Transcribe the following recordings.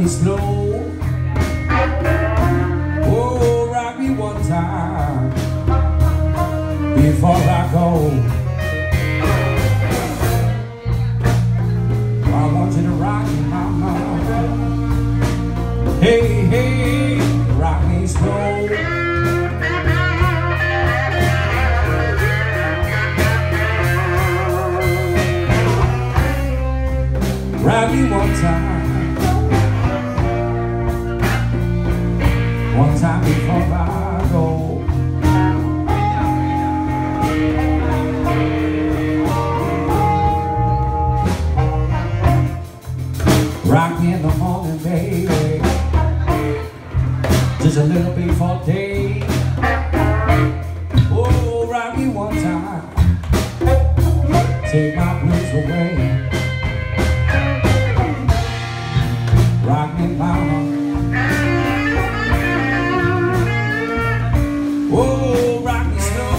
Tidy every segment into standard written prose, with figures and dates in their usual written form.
me slow. Oh, rock me one time before I go. I want you to rock me, mama. Hey, hey, rock me slow. Rock me one time before I go. Rock me in the morning, baby, just a little before day. Oh, rock me one time, take my blues away. Rock me, mama. Oh, rock me slow.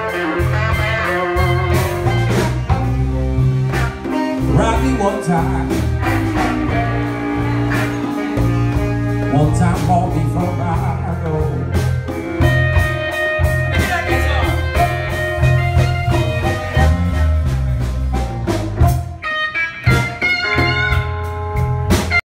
Rock me one time